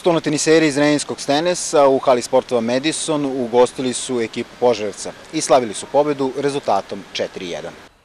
Stonoteniseri iz Zrenjaninskog Stenesa u hali sportova Madison ugostili su ekipu Požarevca i slavili su pobedu rezultatom 4:1.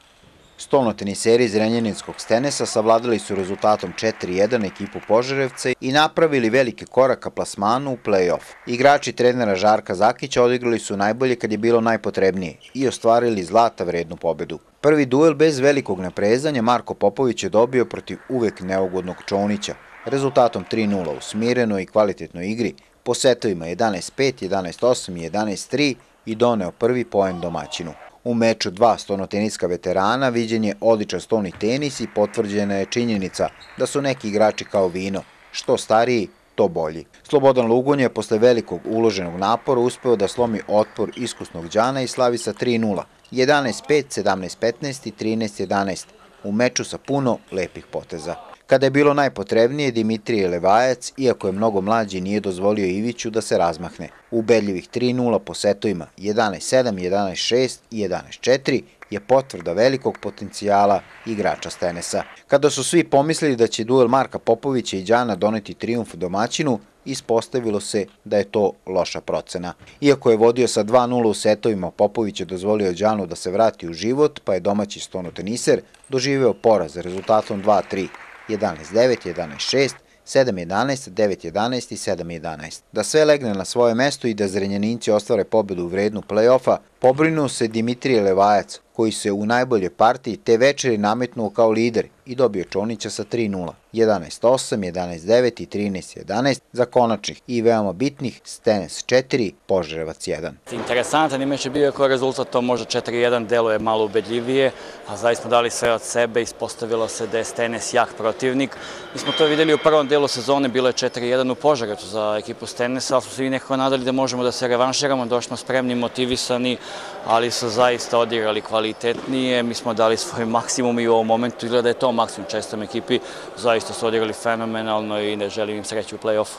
Stonoteniseri iz Zrenjaninskog Stenesa savladali su rezultatom 4:1 ekipu Požarevca i napravili veliki korak ka plasmanu u play-off. Igrači trenera Žarka Zakića odigrali su najbolje kad je bilo najpotrebnije i ostvarili zlata vrednu pobedu. Prvi duel bez velikog naprezanja Marko Popović je dobio protiv uvek neugodnog Čonića, rezultatom 3:0 u smirenoj i kvalitetnoj igri, po setovima 11:5, 11:8 i 11:3 i doneo prvi poen domaćinu. U meču dva stonoteniska veterana viđen je odličan stoni tenis i potvrđena je činjenica da su neki igrači kao vino, što stariji, to bolji. Slobodan Lugonj je posle velikog uloženog napora uspeo da slomi otpor iskusnog đana i slavi sa 3:0, 11:5, 17:15 i 13:11 u meču sa puno lepih poteza. Kada je bilo najpotrebnije, Dimitrije Levajac, iako je mnogo mlađi, nije dozvolio Iviću da se razmahne. Ubedljivih 3:0 po setovima 11:7, 11:6 i 11:4 je potvrda velikog potencijala igrača s tenisa. Kada su svi pomislili da će duel Marka Popovića i đana doneti trijumf domaćinu, ispostavilo se da je to loša procena. Iako je vodio sa 2:0 u setovima, Popović je dozvolio đanu da se vrati u život, pa je domaći stonoteniser doživeo poraz rezultatom 2:3. 11:9, 11:6, 7:11, 9:11 i 7:11. Da sve legne na svoje mesto i da Zrenjaninci ostvare pobedu u vrednu play-offa, pobrinuo se Dimitrije Levajac, koji se u najboljoj partiji te večeri nametnuo kao lider i dobio Čonića sa 3:0, 11:8, 11:9 i 13:11 za konačnih i veoma bitnih Stenes 4, Požarevac 1. Interesantan imeč je bio kao rezultat, to možda 4:1 deluje malo ubedljivije, a zaista smo dali sve od sebe, ispostavilo se da je Stenes jak protivnik. Mi smo to videli u prvom delu sezone, bilo je 4:1 u Požarevcu za ekipu Stenesa, ali smo se i nekako nadali da možemo da se revanširamo, došli smo spremni, motivisani, ali su zaista odigrali kvalitetnije, mi smo dali svoj maksimum i u ovom momentu izgleda da je to maksimum čestom ekipi, zaista su odigrali fenomenalno i ne želim im sreću u play-offu.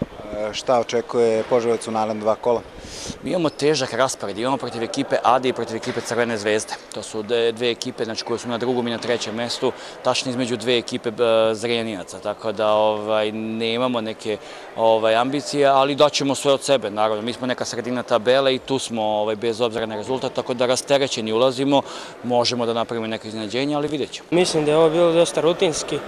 Šta očekuje Požarevac u naredna dva kola? Mi imamo težak raspored, imamo protiv ekipe Ade i protiv ekipe Crvene zvezde. To su dve ekipe koje su na drugom i na trećem mestu, tačno između dve ekipe Zrenjaninaca, tako da nemamo neke ambicije, ali daćemo sve od sebe, naravno. Mi smo neka sredina tabele i tu smo bez obzira na rezultat, tako da rasterećeni ulazimo, možemo da napravimo neke iznenađenja, ali vidjet ćemo. Mislim da je ovo bilo dosta rutinski.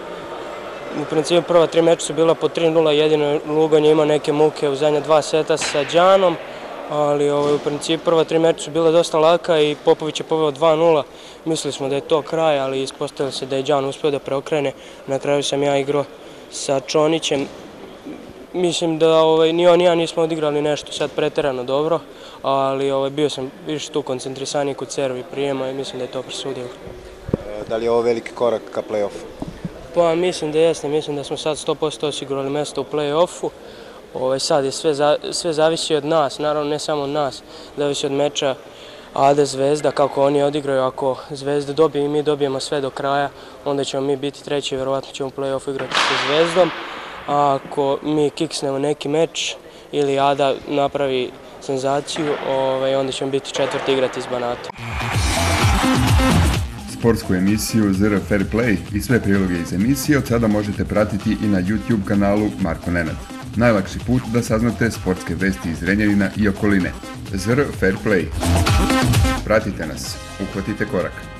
U principu prva 3 meča su bila po 3:0, jedino Lugonj je imao neke muke u zadnja 2 seta sa đanom, ali u principu prva 3 meča su bila dosta laka i Popović je poveo 2:0. Mislili smo da je to kraj, ali ispostavilo se da je đan uspeo da preokrene. Na kraju sam ja igrao sa Čonićem. Mislim da ni on ni ja nismo odigrali nešto sad preterano dobro, ali bio sam više tu koncentrisaniji kod serva i prijema i mislim da je to presudio. Da li je ovo veliki korak ka play-offu? Pa mislim da jeste, mislim da smo sad 100% osigurali mesto u play-offu. Sad je sve zavisi od nas, naravno ne samo od nas, zavisi od meča Ade Zvezda, kako oni odigraju. Ako Zvezda dobije i mi dobijemo sve do kraja, onda ćemo mi biti treći i verovatno ćemo u play-offu igrati sa Zvezdom. A ako mi kiksnemo neki meč ili Ada napravi senzaciju, onda ćemo biti četvrti igrati iz Banata. Sportsku emisiju ZR Fair Play i sve priloge iz emisije od sada možete pratiti i na YouTube kanalu Marko Nenad. Najlakši put da saznate sportske vesti iz Zrenjanina i okoline. ZR Fair Play. Pratite nas, uhvatite korak.